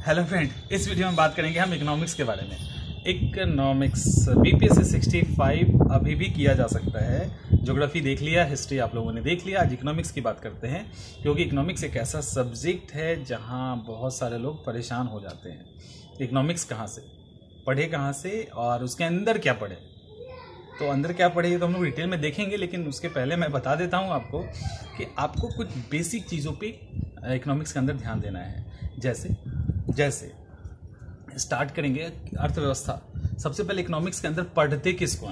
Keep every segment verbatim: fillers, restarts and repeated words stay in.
Hello friend, इस video में बात करेंगे हम इकोनॉमिक्स के बारे में। इकोनॉमिक्स बीपीएससी सिक्सटी फाइव अभी भी किया जा सकता है। ज्योग्राफी देख लिया, हिस्ट्री आप लोगों ने देख लिया, आज इकोनॉमिक्स की बात करते हैं क्योंकि इकोनॉमिक्स एक ऐसा सब्जेक्ट है जहां बहुत सारे लोग परेशान हो जाते हैं। इकोनॉमिक्स कहाँ से पढ़े, कहाँ से और उसके अंदर क्या पढ़े। तो अंदर क्या पढ़े ये तो हम लोग डिटेल में देखेंगे, लेकिन उसके पहले मैं बता देता हूँ आपको कि आपको कुछ बेसिक चीज़ों पे इकोनॉमिक्स के अंदर ध्यान देना है। जैसे जैसे स्टार्ट करेंगे अर्थव्यवस्था। सबसे पहले इकोनॉमिक्स के अंदर पढ़ते किसको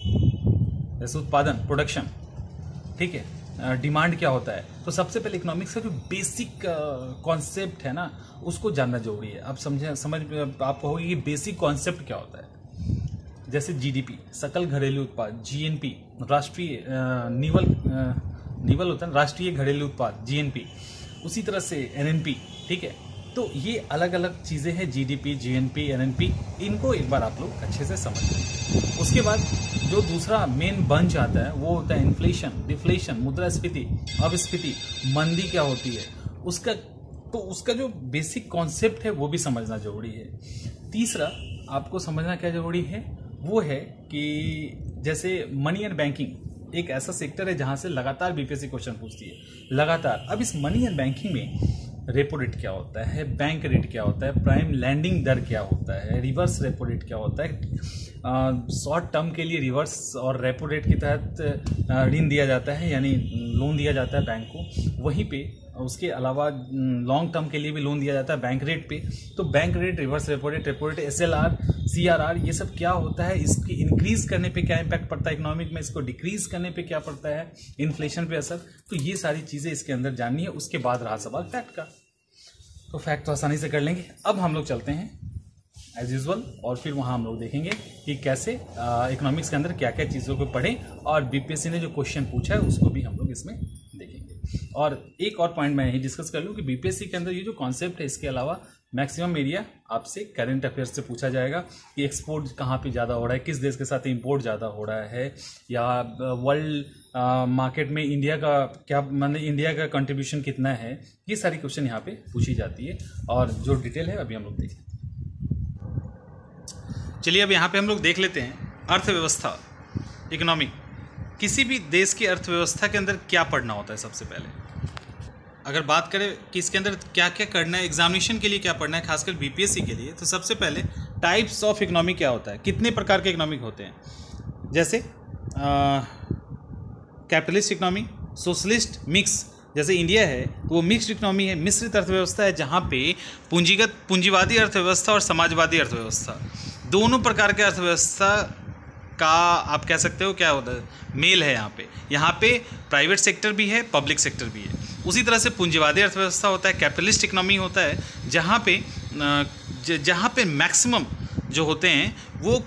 हैं? जैसे उत्पादन, प्रोडक्शन, ठीक है, डिमांड क्या होता है। तो सबसे पहले इकोनॉमिक्स का जो बेसिक कॉन्सेप्ट है ना, उसको जानना जरूरी है। आप समझे समझ आप कहोगे कि बेसिक कॉन्सेप्ट क्या होता है। जैसे जीडीपी, सकल घरेलू उत्पाद, जीएनपी, राष्ट्रीय निवल निवल होता है राष्ट्रीय घरेलू उत्पाद, जीएनपी। उसी तरह से एनएनपी, ठीक है। तो ये अलग अलग चीज़ें हैं, जीडीपी, जीएनपी, एनएनपी, इनको एक बार आप लोग अच्छे से समझ लें। उसके बाद जो दूसरा मेन बंच आता है वो होता है इन्फ्लेशन, डिफ्लेशन, मुद्रास्फीति, अपस्फीति, मंदी क्या होती है उसका। तो उसका जो बेसिक कॉन्सेप्ट है वो भी समझना जरूरी है। तीसरा आपको समझना क्या जरूरी है वो है कि जैसे मनी एंड बैंकिंग एक ऐसा सेक्टर है जहां से लगातार बीपीएससी क्वेश्चन पूछती है, लगातार। अब इस मनी एंड बैंकिंग में रेपो रेट क्या होता है, बैंक रेट क्या होता है, प्राइम लैंडिंग दर क्या होता है, रिवर्स रेपो रेट क्या होता है, शॉर्ट टर्म के लिए रिवर्स और रेपो रेट के तहत ऋण दिया जाता है, यानी लोन दिया जाता है बैंक को। वहीं पे उसके अलावा लॉन्ग टर्म के लिए भी लोन दिया जाता है बैंक रेट पे। तो bank rate, reverse repo rate, repo rate, SLR, CRR, ये सब क्या होता है, इसकी इंक्रीज करने पे क्या इम्पैक्ट पड़ता है इकोनॉमिक में, इसको डिक्रीज करने पे क्या पड़ता है, इन्फ्लेशन पे असर। तो ये सारी चीजें इसके अंदर जाननी है। उसके बाद रहा सवाल फैक्ट का, तो फैक्ट तो आसानी से कर लेंगे। अब हम लोग चलते हैं एज यूजुअल और फिर वहाँ हम लोग देखेंगे कि कैसे इकोनॉमिक्स के अंदर क्या क्या चीज़ों को पढ़ें, और बीपीएससी ने जो क्वेश्चन पूछा है उसको भी हम लोग इसमें देखेंगे। और एक और पॉइंट मैं यही डिस्कस कर लूँ कि बीपीएससी के अंदर ये जो कॉन्सेप्ट है, इसके अलावा मैक्सिमम एरिया आपसे करंट अफेयर्स से पूछा जाएगा कि एक्सपोर्ट कहाँ पे ज़्यादा हो रहा है, किस देश के साथ इंपोर्ट ज़्यादा हो रहा है, या वर्ल्ड मार्केट में इंडिया का क्या, मतलब इंडिया का कंट्रीब्यूशन कितना है। ये सारी क्वेश्चन यहाँ पे पूछी जाती है और जो डिटेल है अभी हम लोग देखें। चलिए अब यहाँ पे हम लोग देख लेते हैं अर्थव्यवस्था, इकोनॉमिक। किसी भी देश की अर्थव्यवस्था के अंदर क्या पढ़ना होता है। सबसे पहले अगर बात करें कि इसके अंदर क्या क्या करना है, एग्जामिनेशन के लिए क्या पढ़ना है, खासकर बीपीएससी के लिए, तो सबसे पहले टाइप्स ऑफ इकोनॉमी क्या होता है, कितने प्रकार के इकोनॉमिक होते हैं। जैसे कैपिटलिस्ट इकोनॉमी, सोशलिस्ट, मिक्स। जैसे इंडिया है तो वो मिक्स्ड इकोनॉमी है, मिश्रित अर्थव्यवस्था है, जहाँ पे पूंजीगत पूंजीवादी अर्थव्यवस्था और समाजवादी अर्थव्यवस्था, दोनों प्रकार के अर्थव्यवस्था का आप कह सकते हो क्या होता है, मेल है। यहाँ पे यहाँ पे प्राइवेट सेक्टर भी है, पब्लिक सेक्टर भी है। उसी तरह से पूंजीवादी अर्थव्यवस्था होता है, कैपिटलिस्ट इकोनॉमी होता है, जहाँ पे जहाँ पे मैक्सिमम जो होते हैं वो,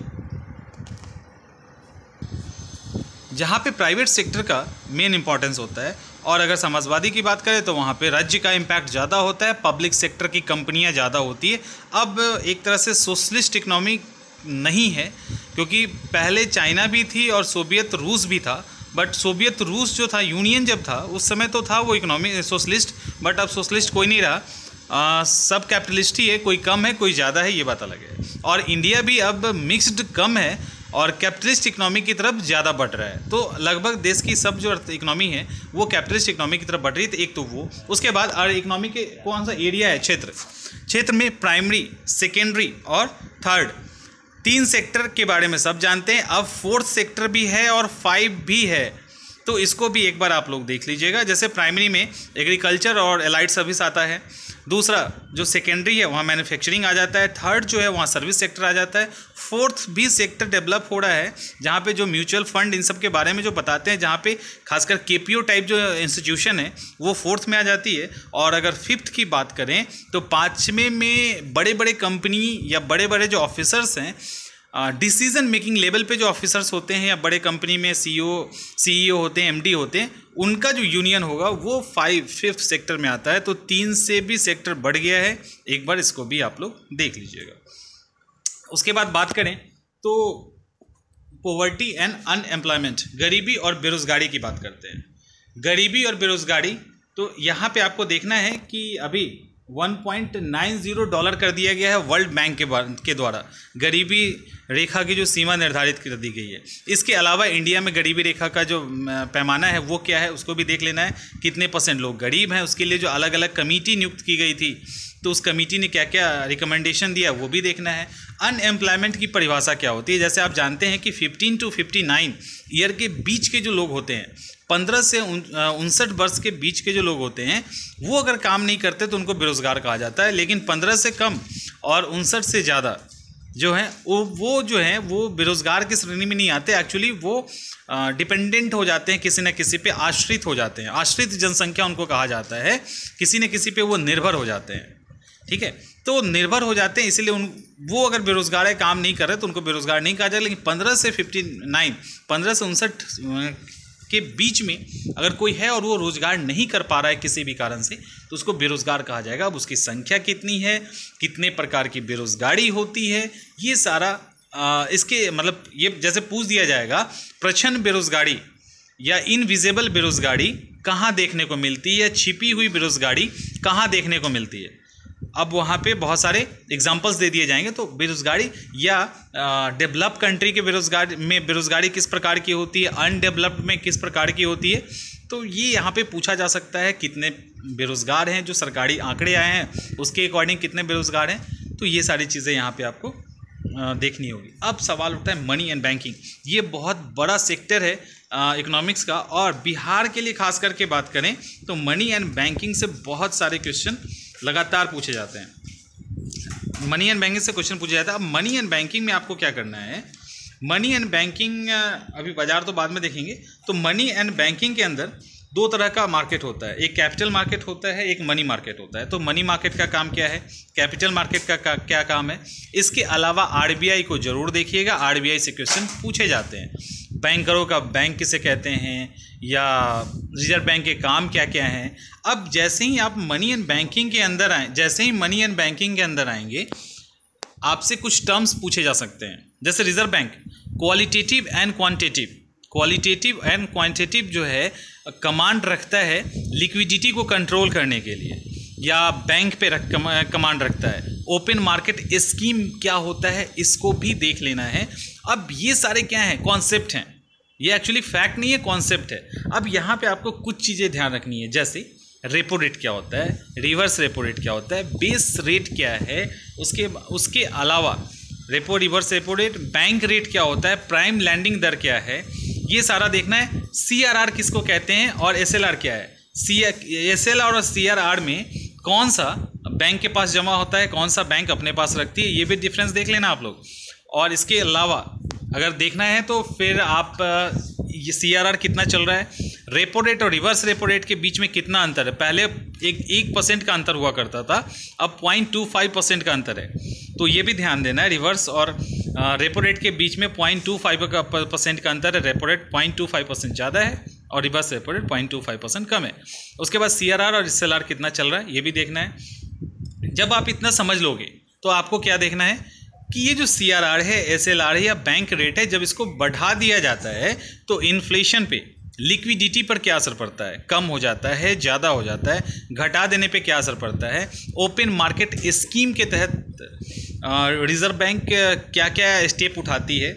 जहाँ पे प्राइवेट सेक्टर का मेन इंपॉर्टेंस होता है। और अगर समाजवादी की बात करें तो वहाँ पे राज्य का इम्पैक्ट ज़्यादा होता है, पब्लिक सेक्टर की कंपनियाँ ज़्यादा होती है। अब एक तरह से सोशलिस्ट इकोनॉमी नहीं है, क्योंकि पहले चाइना भी थी और सोवियत रूस भी था, बट सोवियत रूस जो था, यूनियन जब था उस समय तो था वो इकोनॉमी सोशलिस्ट, बट अब सोशलिस्ट कोई नहीं रहा। आ, सब कैपिटलिस्ट ही है, कोई कम है कोई ज़्यादा है, ये बात अलग है। और इंडिया भी अब मिक्स्ड कम है और कैपिटलिस्ट इकोनॉमी की तरफ ज़्यादा बढ़ रहा है। तो लगभग देश की सब जो इकोनॉमी है वो कैपिटलिस्ट इकोनॉमी की तरफ बढ़ रही है। तो एक तो वो, उसके बाद और इकोनॉमी के कौन सा एरिया है, क्षेत्र। क्षेत्र में प्राइमरी, सेकेंडरी और थर्ड, तीन सेक्टर के बारे में सब जानते हैं। अब फोर्थ सेक्टर भी है और फाइव भी है, तो इसको भी एक बार आप लोग देख लीजिएगा। जैसे प्राइमरी में एग्रीकल्चर और एलाइड सर्विस आता है, दूसरा जो सेकेंडरी है वहाँ मैन्युफैक्चरिंग आ जाता है, थर्ड जो है वहाँ सर्विस सेक्टर आ जाता है, फोर्थ भी सेक्टर डेवलप हो रहा है जहाँ पे जो म्यूचुअल फंड इन सब के बारे में जो बताते हैं, जहाँ पे खासकर केपीओ टाइप जो इंस्टीट्यूशन है वो फोर्थ में आ जाती है। और अगर फिफ्थ की बात करें तो पाँचवें में बड़े बड़े कंपनी या बड़े बड़े जो ऑफिसर्स हैं, डिसीजन मेकिंग लेवल पे जो ऑफिसर्स होते हैं या बड़े कंपनी में सीईओ सीईओ होते हैं, एमडी होते हैं, उनका जो यूनियन होगा वो फाइव फिफ्थ सेक्टर में आता है। तो तीन से भी सेक्टर बढ़ गया है, एक बार इसको भी आप लोग देख लीजिएगा। उसके बाद बात करें तो पॉवर्टी एंड अनएम्प्लॉयमेंट, गरीबी और बेरोजगारी की बात करते हैं। गरीबी और बेरोजगारी, तो यहाँ पे आपको देखना है कि अभी one point nine zero dollar कर दिया गया है वर्ल्ड बैंक के के द्वारा। गरीबी रेखा की जो सीमा निर्धारित कर दी गई है। इसके अलावा इंडिया में गरीबी रेखा का जो पैमाना है वो क्या है उसको भी देख लेना है, कितने परसेंट लोग गरीब हैं। उसके लिए जो अलग अलग कमेटी नियुक्त की गई थी तो उस कमेटी ने क्या क्या रिकमेंडेशन दिया वो भी देखना है। अनएम्प्लॉयमेंट की परिभाषा क्या होती है, जैसे आप जानते हैं कि fifteen to fifty nine year के बीच के जो लोग होते हैं, पंद्रह से उनसठ वर्ष के बीच के जो लोग होते हैं वो अगर काम नहीं करते तो उनको बेरोज़गार कहा जाता है। लेकिन पंद्रह से कम और उनसठ से ज़्यादा जो है वो वो जो है वो बेरोज़गार की श्रेणी में नहीं आते। एक्चुअली वो डिपेंडेंट हो जाते हैं, किसी न किसी पे आश्रित हो जाते हैं। आश्रित जनसंख्या उनको कहा जाता है, किसी न किसी पे वो निर्भर हो जाते हैं। ठीक है, तो निर्भर हो जाते हैं, इसीलिए उन वो अगर बेरोज़गार है, काम नहीं कर रहे तो उनको बेरोज़गार नहीं कहा जाएगा। लेकिन पंद्रह से फिफ्टी नाइन पंद्रह से उनसठ के बीच में अगर कोई है और वो रोज़गार नहीं कर पा रहा है किसी भी कारण से तो उसको बेरोज़गार कहा जाएगा। अब उसकी संख्या कितनी है, कितने प्रकार की बेरोज़गारी होती है, ये सारा आ, इसके मतलब ये जैसे पूछ दिया जाएगा प्रच्छन्न बेरोज़गारी या इनविजिबल बेरोज़गारी कहाँ देखने को मिलती है, छिपी हुई बेरोज़गारी कहाँ देखने को मिलती है। अब वहाँ पे बहुत सारे एग्जांपल्स दे दिए जाएंगे। तो बेरोज़गारी या डेवलप कंट्री के बेरोज़गारी में बेरोज़गारी किस प्रकार की होती है, अनडेवलप्ड में किस प्रकार की होती है, तो ये यहाँ पे पूछा जा सकता है। कितने बेरोज़गार हैं, जो सरकारी आंकड़े आए हैं उसके अकॉर्डिंग कितने बेरोज़गार हैं, तो ये सारी चीज़ें यहाँ पे आपको देखनी होगी। अब सवाल उठता है मनी एंड बैंकिंग। ये बहुत बड़ा सेक्टर है इकोनॉमिक्स का, और बिहार के लिए खास करके बात करें तो मनी एंड बैंकिंग से बहुत सारे क्वेश्चन लगातार पूछे जाते हैं। मनी एंड बैंकिंग से क्वेश्चन पूछा जाता है। अब मनी एंड बैंकिंग में आपको क्या करना है, मनी एंड बैंकिंग अभी बाजार तो बाद में देखेंगे। तो मनी एंड बैंकिंग के अंदर दो तरह का मार्केट होता है, एक कैपिटल मार्केट होता है, एक मनी मार्केट होता है। तो मनी मार्केट का काम क्या है, कैपिटल मार्केट का, का क्या काम है। इसके अलावा आरबीआई को जरूर देखिएगा, आरबीआई से क्वेश्चन पूछे जाते हैं। बैंकरों का बैंक किसे कहते हैं, या रिजर्व बैंक के काम क्या क्या हैं। अब जैसे ही आप मनी एंड बैंकिंग के अंदर आए जैसे ही मनी एंड बैंकिंग के अंदर आएंगे आपसे कुछ टर्म्स पूछे जा सकते हैं। जैसे reserve bank qualitative and quantitative qualitative and quantitative जो है कमांड रखता है लिक्विडिटी को कंट्रोल करने के लिए, या बैंक पे रख कमांड रखता है। ओपन मार्केट स्कीम क्या होता है इसको भी देख लेना है। अब ये सारे क्या हैं, कॉन्सेप्ट हैं, ये एक्चुअली फैक्ट नहीं है, कॉन्सेप्ट है। अब यहाँ पे आपको कुछ चीज़ें ध्यान रखनी है, जैसे रेपो रेट क्या होता है, रिवर्स रेपो रेट क्या होता है, बेस रेट क्या है, उसके उसके अलावा repo reverse repo rate, bank rate क्या होता है, प्राइम लैंडिंग दर क्या है, ये सारा देखना है। सीआरआर किसको कहते हैं और एसएलआर क्या है, सी एसएलआर और सीआरआर में कौन सा बैंक के पास जमा होता है, कौन सा बैंक अपने पास रखती है, ये भी डिफरेंस देख लेना आप लोग। और इसके अलावा अगर देखना है तो फिर आप ये सीआरआर कितना चल रहा है, रेपो रेट और रिवर्स रेपो रेट के बीच में कितना अंतर है। पहले एक एक परसेंट का अंतर हुआ करता था, अब पॉइंट टू फाइव परसेंट का अंतर है, तो ये भी ध्यान देना है। रिवर्स और रेपो रेट के बीच में पॉइंट टू फाइव का परसेंट का अंतर है, repo rate point two five percent ज़्यादा है और reverse repo rate point two five percent कम है। उसके बाद सीआरआर और एसएलआर कितना चल रहा है ये भी देखना है। जब आप इतना समझ लोगे तो आपको क्या देखना है कि ये जो सीआरआर है, एसएलआर है या बैंक रेट है, जब इसको बढ़ा दिया जाता है तो इन्फ्लेशन पे, लिक्विडिटी पर क्या असर पड़ता है, कम हो जाता है, ज़्यादा हो जाता है, घटा देने पे क्या असर पड़ता है। ओपन मार्केट स्कीम के तहत रिजर्व बैंक क्या क्या स्टेप उठाती है।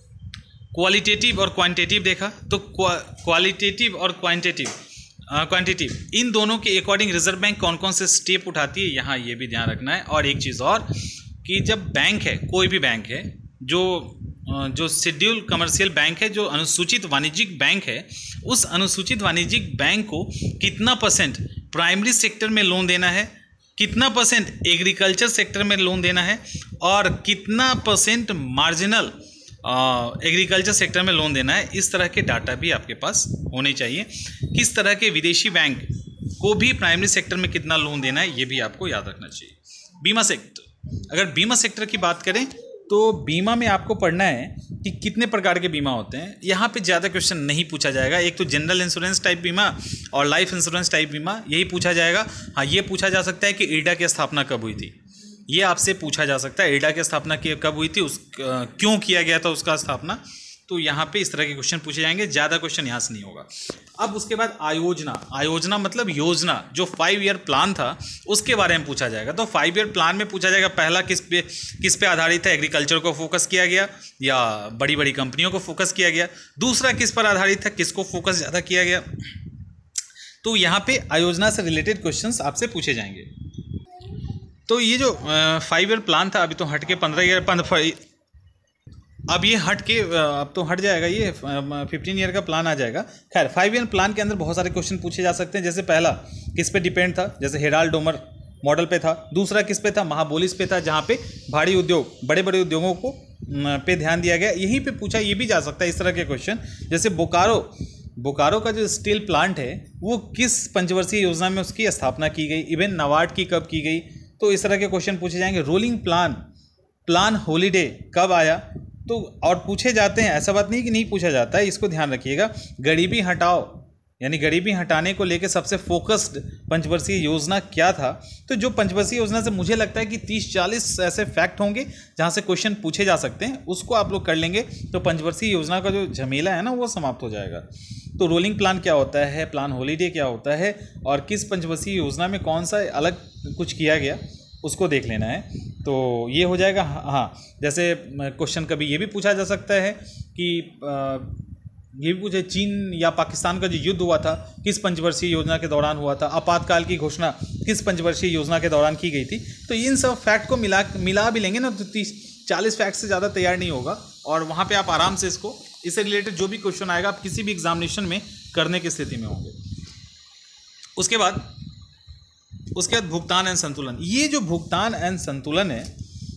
क्वालिटेटिव और क्वांटिटेटिव देखा, तो क्वालिटेटिव और क्वांटिटेटिव क्वांटिटेटिव इन दोनों के अकॉर्डिंग रिजर्व बैंक कौन कौन से स्टेप उठाती है, यहाँ ये भी ध्यान रखना है। और एक चीज़ और कि जब बैंक है, कोई भी बैंक है, जो जो शेड्यूल कमर्शियल बैंक है, जो अनुसूचित वाणिज्यिक बैंक है, उस अनुसूचित वाणिज्यिक बैंक को कितना परसेंट प्राइमरी सेक्टर में लोन देना है, कितना परसेंट एग्रीकल्चर सेक्टर में लोन देना है, और कितना परसेंट मार्जिनल एग्रीकल्चर सेक्टर में लोन देना है। इस तरह के डाटा भी आपके पास होने चाहिए। किस तरह के विदेशी बैंक को भी प्राइमरी सेक्टर में कितना लोन देना है ये भी आपको याद रखना चाहिए। बीमा सेक्टर, अगर बीमा सेक्टर की बात करें तो बीमा में आपको पढ़ना है कि कितने प्रकार के बीमा होते हैं। यहाँ पे ज़्यादा क्वेश्चन नहीं पूछा जाएगा, एक तो जनरल इंश्योरेंस टाइप बीमा और लाइफ इंश्योरेंस टाइप बीमा, यही पूछा जाएगा। हाँ, ये पूछा जा सकता है कि इरडा की स्थापना कब हुई थी, ये आपसे पूछा जा सकता है। इरडा की स्थापना कब हुई थी, उस क्यों किया गया था उसका स्थापना, तो यहाँ पे इस तरह के क्वेश्चन पूछे जाएंगे, ज़्यादा क्वेश्चन यहाँ से नहीं होगा। अब उसके बाद आयोजना, आयोजना मतलब योजना, जो फाइव ईयर प्लान था उसके बारे में पूछा जाएगा। तो फाइव ईयर प्लान में पूछा जाएगा पहला किस पे किस पे आधारित है, एग्रीकल्चर को फोकस किया गया या बड़ी बड़ी कंपनियों को फोकस किया गया। दूसरा किस पर आधारित है, किसको फोकस ज़्यादा किया गया। तो यहाँ पे आयोजना से रिलेटेड क्वेश्चंस आपसे पूछे जाएंगे। तो ये जो फाइव ईयर प्लान था अभी तो हट के पंद्रह ईयर पंद्रह अब ये हट के अब तो हट जाएगा, ये फिफ्टीन ईयर का प्लान आ जाएगा। खैर फाइव ईयर प्लान के अंदर बहुत सारे क्वेश्चन पूछे जा सकते हैं। जैसे पहला किस पे डिपेंड था, जैसे हेराल्ड डोमर मॉडल पे था। दूसरा किस पे था, महाबोलिस पे था, जहाँ पे भारी उद्योग बड़े बड़े उद्योगों को पे ध्यान दिया गया। यहीं पे पूछा ये भी जा सकता है इस तरह के क्वेश्चन। जैसे बोकारो बोकारो का जो स्टील प्लांट है वो किस पंचवर्षीय योजना में उसकी स्थापना की गई, इवन नाबार्ड की कब की गई। तो इस तरह के क्वेश्चन पूछे जाएंगे। रोलिंग प्लान प्लान हॉलीडे कब आया, तो और पूछे जाते हैं, ऐसा बात नहीं कि नहीं पूछा जाता है, इसको ध्यान रखिएगा। गरीबी हटाओ यानी गरीबी हटाने को लेकर सबसे फोकस्ड पंचवर्षीय योजना क्या था। तो जो पंचवर्षीय योजना से मुझे लगता है कि तीस चालीस ऐसे फैक्ट होंगे जहाँ से क्वेश्चन पूछे जा सकते हैं, उसको आप लोग कर लेंगे तो पंचवर्षीय योजना का जो झमेला है ना वो समाप्त हो जाएगा। तो रोलिंग प्लान क्या होता है, प्लान हॉलीडे क्या होता है, और किस पंचवर्षीय योजना में कौन सा अलग कुछ किया गया उसको देख लेना है। तो ये हो जाएगा। हाँ, जैसे क्वेश्चन कभी ये भी पूछा जा सकता है कि ये भी पूछे चीन या पाकिस्तान का जो युद्ध हुआ था किस पंचवर्षीय योजना के दौरान हुआ था, आपातकाल की घोषणा किस पंचवर्षीय योजना के दौरान की गई थी। तो इन सब फैक्ट को मिला मिला भी लेंगे ना तो तीस चालीस फैक्ट से ज़्यादा तैयार नहीं होगा, और वहाँ पे आप आराम से इसको इससे रिलेटेड जो भी क्वेश्चन आएगा आप किसी भी एग्जामिनेशन में करने की स्थिति में होंगे। उसके बाद उसके बाद भुगतान एंड संतुलन। ये जो भुगतान एंड संतुलन है,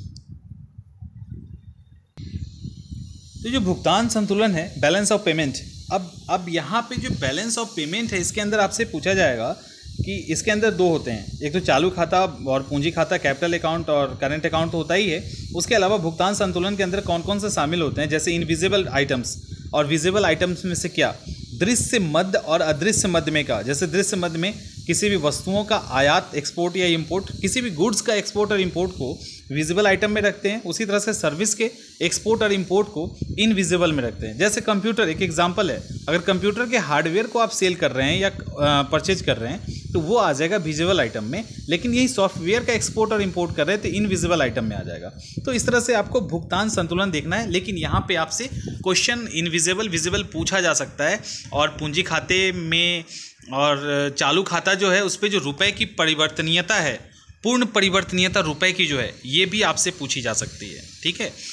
तो जो भुगतान संतुलन है, बैलेंस ऑफ पेमेंट, अब अब यहाँ पे जो बैलेंस ऑफ पेमेंट है इसके अंदर आपसे पूछा जाएगा कि इसके अंदर दो होते हैं, एक तो चालू खाता और पूंजी खाता, कैपिटल अकाउंट और करंट अकाउंट तो होता ही है। उसके अलावा भुगतान संतुलन के अंदर कौन कौन से शामिल होते हैं, जैसे इनविजिबल आइटम्स, और विजिबल आइटम्स में से क्या, दृश्य मद और अदृश्य मद में का। जैसे दृश्य मद में किसी भी वस्तुओं का आयात एक्सपोर्ट या इंपोर्ट, किसी भी गुड्स का एक्सपोर्ट और इंपोर्ट को विजिबल आइटम में रखते हैं। उसी तरह से सर्विस के एक्सपोर्ट और इंपोर्ट को इनविजिबल में रखते हैं। जैसे कंप्यूटर एक एग्जांपल है, अगर कंप्यूटर के हार्डवेयर को आप सेल कर रहे हैं या परचेज कर रहे हैं तो वो आ जाएगा विजिबल आइटम में, लेकिन यही सॉफ्टवेयर का एक्सपोर्ट और इंपोर्ट कर रहे हैं तो इनविजिबल आइटम में आ जाएगा। तो इस तरह से आपको भुगतान संतुलन देखना है, लेकिन यहाँ पे आपसे क्वेश्चन इनविजिबल विजिबल पूछा जा सकता है। और पूंजी खाते में और चालू खाता जो है उस पर जो रुपए की परिवर्तनीयता है, पूर्ण परिवर्तनीयता रुपए की जो है, ये भी आपसे पूछी जा सकती है। ठीक है,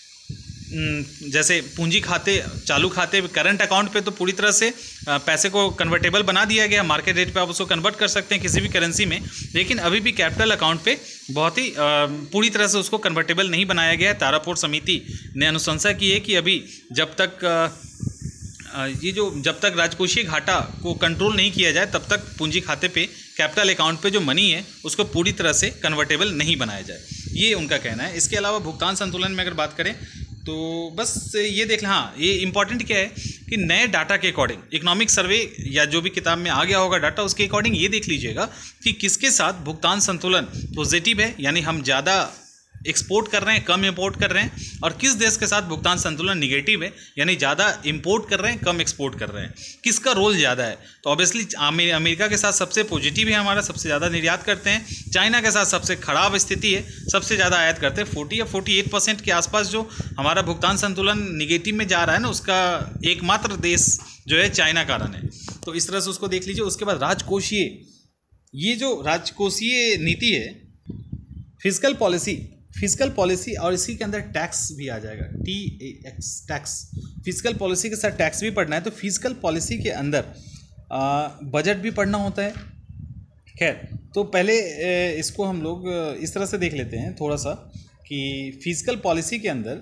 जैसे पूंजी खाते चालू खाते करंट अकाउंट पे तो पूरी तरह से पैसे को कन्वर्टेबल बना दिया गया, मार्केट रेट पे आप उसको कन्वर्ट कर सकते हैं किसी भी करेंसी में, लेकिन अभी भी कैपिटल अकाउंट पे बहुत ही पूरी तरह से उसको कन्वर्टेबल नहीं बनाया गया है। तारापुर समिति ने अनुशंसा की है कि अभी जब तक ये जो जब तक राजकोषीय घाटा को कंट्रोल नहीं किया जाए तब तक पूंजी खाते पे कैपिटल अकाउंट पे जो मनी है उसको पूरी तरह से कन्वर्टेबल नहीं बनाया जाए, ये उनका कहना है। इसके अलावा भुगतान संतुलन में अगर बात करें तो बस ये देख लें। हाँ, ये इंपॉर्टेंट क्या है कि नए डाटा के अकॉर्डिंग इकोनॉमिक सर्वे या जो भी किताब में आ गया होगा डाटा उसके अकॉर्डिंग ये देख लीजिएगा कि किसके साथ भुगतान संतुलन पॉजिटिव है, यानी हम ज़्यादा एक्सपोर्ट कर रहे हैं कम इंपोर्ट कर रहे हैं, और किस देश के साथ भुगतान संतुलन निगेटिव है, यानी ज़्यादा इंपोर्ट कर रहे हैं कम एक्सपोर्ट कर रहे हैं, किसका रोल ज़्यादा है। तो ऑब्वियसली अमेरिका के साथ सबसे पॉजिटिव है हमारा, सबसे ज़्यादा निर्यात करते हैं। चाइना के साथ सबसे खराब स्थिति है, सबसे ज़्यादा आयात करते हैं। फोर्टी या फोर्टी एट परसेंट के आसपास जो हमारा भुगतान संतुलन निगेटिव में जा रहा है ना, उसका एकमात्र देश जो है चाइना कारण है। तो इस तरह से उसको देख लीजिए। उसके बाद राजकोषीय, ये जो राजकोषीय नीति है, फिजिकल पॉलिसी फिजिकल पॉलिसी और इसी के अंदर टैक्स भी आ जाएगा, T A X tax. Physical policy के साथ टैक्स भी पढ़ना है, तो फिजिकल पॉलिसी के अंदर आ, बजट भी पढ़ना होता है। खैर, तो पहले ए, इसको हम लोग इस तरह से देख लेते हैं थोड़ा सा कि फिजिकल पॉलिसी के अंदर,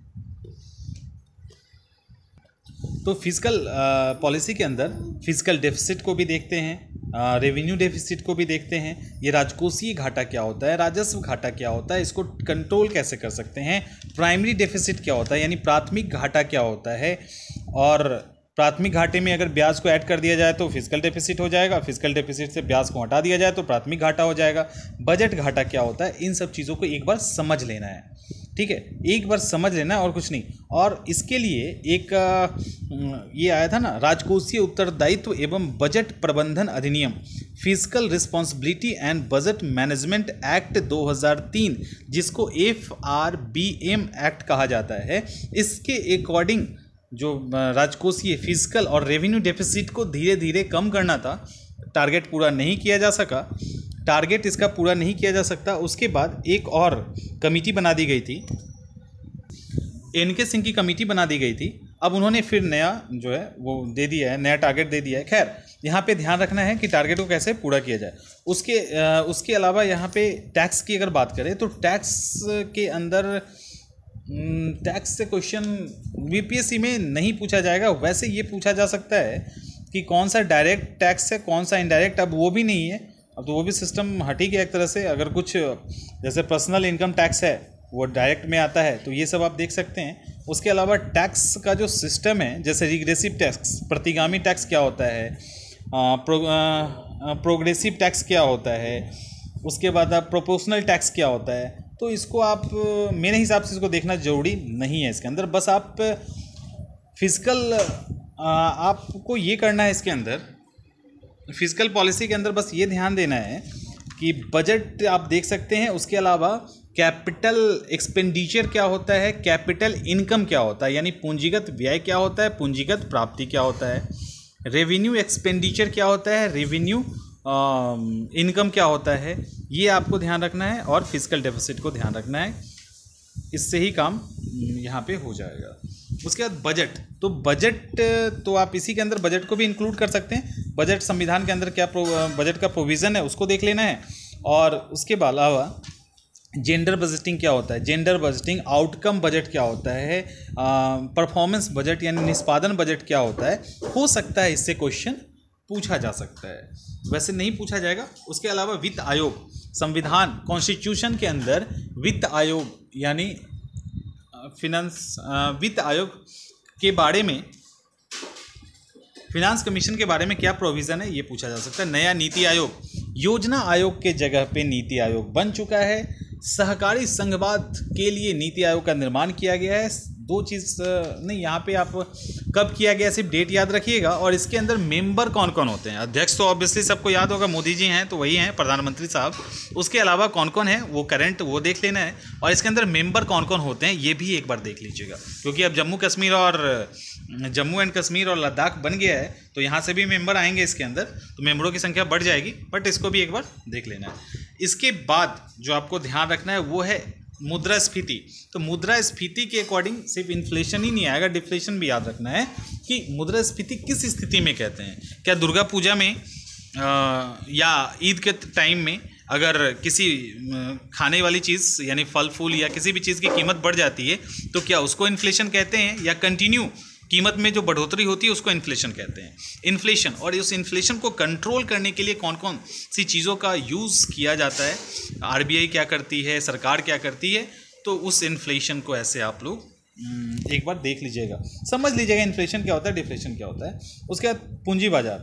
तो फिजिकल पॉलिसी के अंदर फिजिकल डेफिसिट को भी देखते हैं, रेवेन्यू डेफिसिट को भी देखते हैं। ये राजकोषीय घाटा क्या होता है, राजस्व घाटा क्या होता है, इसको कंट्रोल कैसे कर सकते हैं, प्राइमरी डेफिसिट क्या होता है यानी प्राथमिक घाटा क्या होता है, और प्राथमिक घाटे में अगर ब्याज को ऐड कर दिया जाए तो फिजिकल डेफिसिट हो जाएगा, फिजिकल डेफिसिट से ब्याज को हटा दिया जाए तो प्राथमिक घाटा हो जाएगा। बजट घाटा क्या होता है, इन सब चीज़ों को एक बार समझ लेना है। ठीक है, एक बार समझ लेना और कुछ नहीं। और इसके लिए एक ये आया था ना, राजकोषीय उत्तरदायित्व एवं बजट प्रबंधन अधिनियम, physical responsibility and budget management act दो हज़ार तीन, जिसको F R B M act कहा जाता है। इसके अकॉर्डिंग जो राजकोषीय फिजिकल और रेवेन्यू डेफिसिट को धीरे धीरे कम करना था, टारगेट पूरा नहीं किया जा सका, टारगेट इसका पूरा नहीं किया जा सकता। उसके बाद एक और कमेटी बना दी गई थी, एन के सिंह की कमेटी बना दी गई थी। अब उन्होंने फिर नया जो है वो दे दिया है, नया टारगेट दे दिया है। खैर, यहाँ पे ध्यान रखना है कि टारगेट को कैसे पूरा किया जाए। उसके आ, उसके अलावा यहाँ पे टैक्स की अगर बात करें तो टैक्स के अंदर टैक्स से क्वेश्चन बीपीएससी में नहीं पूछा जाएगा। वैसे ये पूछा जा सकता है कि कौन सा डायरेक्ट टैक्स है, कौन सा इनडायरेक्ट, अब वो भी नहीं है, अब तो वो भी सिस्टम हट ही गया एक तरह से। अगर कुछ जैसे पर्सनल इनकम टैक्स है वो डायरेक्ट में आता है, तो ये सब आप देख सकते हैं। उसके अलावा टैक्स का जो सिस्टम है, जैसे रिग्रेसिव टैक्स, प्रतिगामी टैक्स क्या होता है, प्रो, प्रोग्रेसिव टैक्स क्या होता है, उसके बाद आप प्रोपोर्शनल टैक्स क्या होता है, तो इसको आप मेरे हिसाब से इसको देखना जरूरी नहीं है इसके अंदर। बस आप फिजिकल आपको ये करना है इसके अंदर, फिजिकल पॉलिसी के अंदर बस ये ध्यान देना है कि बजट आप देख सकते हैं। उसके अलावा कैपिटल एक्सपेंडिचर क्या होता है, कैपिटल इनकम क्या होता है, यानी पूंजीगत व्यय क्या होता है, पूंजीगत प्राप्ति क्या होता है, रेवेन्यू एक्सपेंडिचर क्या होता है, रेवेन्यू इनकम क्या होता है, ये आपको ध्यान रखना है। और फिजिकल डेफिसिट को ध्यान रखना है, इससे ही काम यहाँ पे हो जाएगा। उसके बाद बजट, तो बजट तो आप इसी के अंदर बजट को भी इंक्लूड कर सकते हैं। बजट संविधान के अंदर क्या बजट का प्रोविज़न है उसको देख लेना है। और उसके अलावा जेंडर बजटिंग क्या होता है, जेंडर बजटिंग, आउटकम बजट क्या होता है, परफॉर्मेंस बजट यानी निष्पादन बजट क्या होता है, हो सकता है इससे क्वेश्चन पूछा जा सकता है, वैसे नहीं पूछा जाएगा। उसके अलावा वित्त आयोग, संविधान कॉन्स्टिट्यूशन के अंदर वित्त आयोग यानी फिनेंस वित्त आयोग के बारे में, फिनांस कमीशन के बारे में क्या प्रोविज़न है ये पूछा जा सकता है। नया नीति आयोग, योजना आयोग के जगह पे नीति आयोग बन चुका है। सहकारी संघवाद के लिए नीति आयोग का निर्माण किया गया है। दो चीज़ नहीं, यहाँ पे आप कब किया गया सिर्फ डेट याद रखिएगा। और इसके अंदर मेंबर कौन कौन होते हैं, अध्यक्ष तो ऑब्वियसली सबको याद होगा, मोदी जी हैं तो वही हैं प्रधानमंत्री साहब। उसके अलावा कौन कौन है वो करंट वो देख लेना है। और इसके अंदर मेंबर कौन कौन होते हैं ये भी एक बार देख लीजिएगा, क्योंकि अब जम्मू कश्मीर और जम्मू एंड कश्मीर और लद्दाख बन गया है तो यहाँ से भी मेंबर आएंगे इसके अंदर, तो मेंबरों की संख्या बढ़ जाएगी, बट इसको भी एक बार देख लेना है। इसके बाद जो आपको ध्यान रखना है वो है मुद्रास्फीति। तो मुद्रास्फीति के अकॉर्डिंग सिर्फ इन्फ्लेशन ही नहीं आएगा, डिफ्लेशन भी याद रखना है कि मुद्रास्फीति किस स्थिति में कहते हैं। क्या दुर्गा पूजा में आ, या ईद के टाइम में अगर किसी खाने वाली चीज़ यानी फल फूल या किसी भी चीज़ की कीमत बढ़ जाती है तो क्या उसको इन्फ्लेशन कहते हैं, या कंटिन्यू कीमत में जो बढ़ोतरी होती है उसको इन्फ्लेशन कहते हैं। इन्फ्लेशन, और उस इन्फ्लेशन को कंट्रोल करने के लिए कौन कौन सी चीज़ों का यूज़ किया जाता है, आरबीआई क्या करती है, सरकार क्या करती है, तो उस इन्फ्लेशन को ऐसे आप लोग एक बार देख लीजिएगा, समझ लीजिएगा इन्फ्लेशन क्या होता है, डिफ्लेशन क्या होता है। उसके बाद पूंजी बाजार,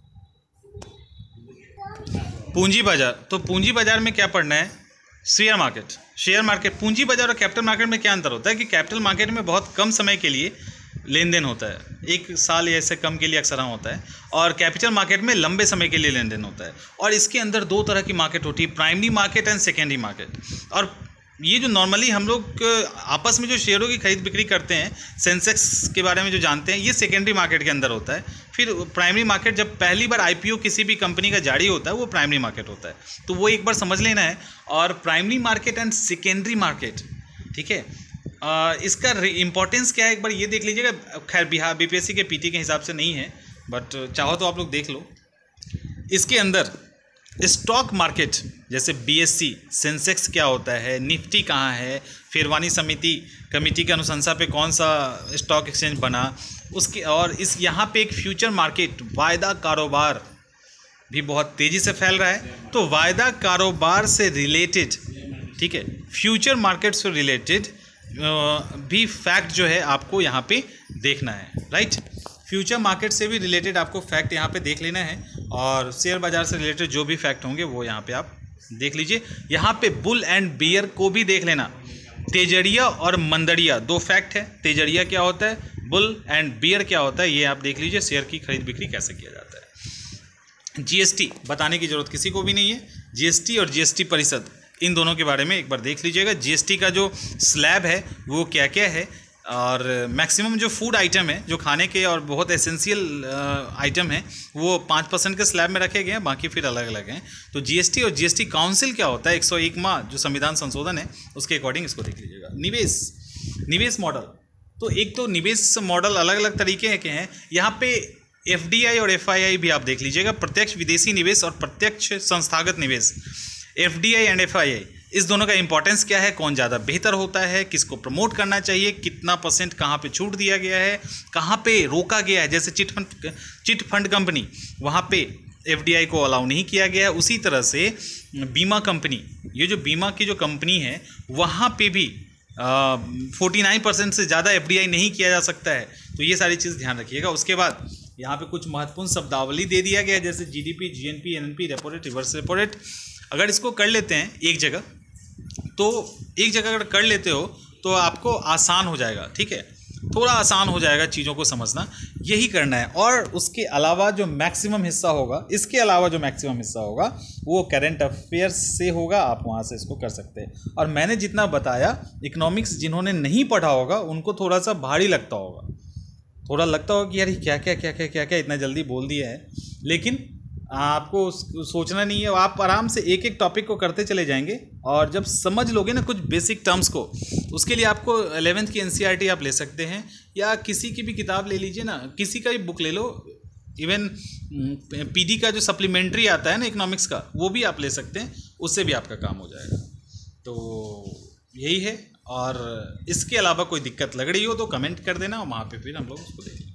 पूंजी बाजार तो पूंजी बाजार में क्या पढ़ना है, शेयर मार्केट। शेयर मार्केट, पूंजी बाजार और कैपिटल मार्केट में क्या अंतर होता है कि कैपिटल मार्केट में बहुत कम समय के लिए लेन देन होता है, एक साल या इससे कम के लिए अक्सर होता है, और कैपिटल मार्केट में लंबे समय के लिए लेन देन होता है। और इसके अंदर दो तरह की मार्केट होती है, primary market and secondary market. और ये जो नॉर्मली हम लोग आपस में जो शेयरों की खरीद बिक्री करते हैं, सेंसेक्स के बारे में जो जानते हैं, ये सेकेंडरी मार्केट के अंदर होता है। फिर प्राइमरी मार्केट, जब पहली बार आईपीओ किसी भी कंपनी का जारी होता है वो प्राइमरी मार्केट होता है, तो वो एक बार समझ लेना है। और primary market and secondary market, ठीक है, आ, इसका इम्पोर्टेंस क्या है एक बार ये देख लीजिएगा। खैर बिहार बीपीएससी के पीटी के हिसाब से नहीं है, बट चाहो तो आप लोग देख लो। इसके अंदर स्टॉक मार्केट जैसे बीएससी, सेंसेक्स क्या होता है, निफ्टी कहाँ है, फिरवानी समिति कमेटी के अनुशंसा पे कौन सा स्टॉक एक्सचेंज बना, उसके, और इस यहाँ पे एक फ्यूचर मार्केट, वायदा कारोबार भी बहुत तेज़ी से फैल रहा है। तो वायदा कारोबार से रिलेटेड, ठीक है, फ्यूचर मार्केट से रिलेटेड भी फैक्ट जो है आपको यहाँ पे देखना है, राइट। फ्यूचर मार्केट से भी रिलेटेड आपको फैक्ट यहाँ पे देख लेना है, और शेयर बाजार से रिलेटेड जो भी फैक्ट होंगे वो यहाँ पे आप देख लीजिए। यहाँ पे बुल एंड बियर को भी देख लेना। तेजड़िया और मंदड़िया दो फैक्ट है। तेजड़िया क्या होता है, बुल, एंड बियर क्या होता है, ये आप देख लीजिए। शेयर की खरीद बिक्री कैसे किया जाता है। जीएसटी बताने की जरूरत किसी को भी नहीं है। जीएसटी और जीएसटी परिषद, इन दोनों के बारे में एक बार देख लीजिएगा। जीएसटी का जो स्लैब है वो क्या क्या है, और मैक्सिमम जो फूड आइटम है, जो खाने के और बहुत एसेंशियल आइटम है, वो पाँच परसेंट के स्लैब में रखे गए हैं, बाकी फिर अलग अलग हैं। तो जीएसटी और जीएसटी काउंसिल क्या होता है, एक सौ एक माह जो संविधान संशोधन है उसके अकॉर्डिंग इसको देख लीजिएगा। निवेश निवेश मॉडल, तो एक तो निवेश मॉडल अलग अलग तरीके के हैं। यहाँ पे एफडीआई और एफआईआई भी आप देख लीजिएगा, प्रत्यक्ष विदेशी निवेश और प्रत्यक्ष संस्थागत निवेश। एफडीआई एंड एफआईआई, इस दोनों का इंपॉर्टेंस क्या है, कौन ज़्यादा बेहतर होता है, किसको प्रमोट करना चाहिए, कितना परसेंट कहाँ पे छूट दिया गया है, कहाँ पे रोका गया है। जैसे chit fund chit fund company, वहाँ पे एफडीआई को अलाउ नहीं किया गया है। उसी तरह से बीमा कंपनी, ये जो बीमा की जो कंपनी है वहाँ पे भी फोर्टी नाइन परसेंट से ज़्यादा एफडीआई नहीं किया जा सकता है। तो ये सारी चीज़ ध्यान रखिएगा। उसके बाद यहाँ पे कुछ महत्वपूर्ण शब्दावली दे दिया गया है, जैसे GDP, GNP, NNP, repo rate, reverse repo rate. अगर इसको कर लेते हैं एक जगह, तो एक जगह अगर कर लेते हो तो आपको आसान हो जाएगा, ठीक है, थोड़ा आसान हो जाएगा चीज़ों को समझना, यही करना है। और उसके अलावा जो मैक्सिमम हिस्सा होगा, इसके अलावा जो मैक्सिमम हिस्सा होगा वो करंट अफेयर्स से होगा, आप वहाँ से इसको कर सकते हैं। और मैंने जितना बताया, इकोनॉमिक्स जिन्होंने नहीं पढ़ा होगा उनको थोड़ा सा भारी लगता होगा, थोड़ा लगता होगा कि यार क्या क्या क्या क्या क्या क्या इतना जल्दी बोल दिया है, लेकिन आपको सोचना नहीं है। आप आराम से एक एक टॉपिक को करते चले जाएंगे, और जब समझ लोगे ना कुछ बेसिक टर्म्स को, उसके लिए आपको एलेवेंथ की एनसीईआरटी आप ले सकते हैं, या किसी की भी किताब ले लीजिए ना, किसी का भी बुक ले लो। इवन पीडी का जो सप्लीमेंट्री आता है ना इकोनॉमिक्स का, वो भी आप ले सकते हैं, उससे भी आपका काम हो जाएगा। तो यही है। और इसके अलावा कोई दिक्कत लग रही हो तो कमेंट कर देना, और वहाँ पे फिर हम लोग उसको देखेंगे।